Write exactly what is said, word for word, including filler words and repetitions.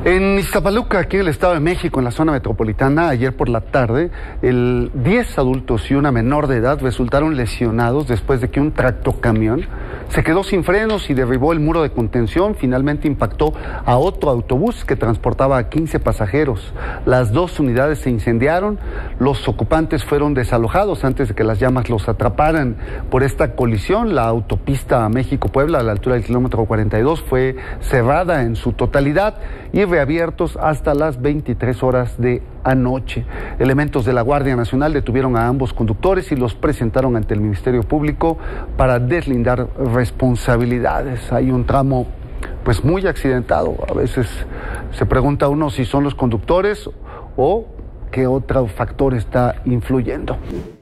En Iztapaluca, aquí en el Estado de México, en la zona metropolitana, ayer por la tarde, el diez adultos y una menor de edad resultaron lesionados después de que un tractocamión se quedó sin frenos y derribó el muro de contención. Finalmente impactó a otro autobús que transportaba a quince pasajeros. Las dos unidades se incendiaron, los ocupantes fueron desalojados antes de que las llamas los atraparan. Por esta colisión, la autopista México-Puebla, a la altura del kilómetro cuarenta y dos, fue cerrada en su totalidad y reabiertos hasta las veintitrés horas de anoche. Elementos de la Guardia Nacional detuvieron a ambos conductores y los presentaron ante el Ministerio Público para deslindar responsabilidades. Hay un tramo pues muy accidentado. A veces se pregunta uno si son los conductores o qué otro factor está influyendo.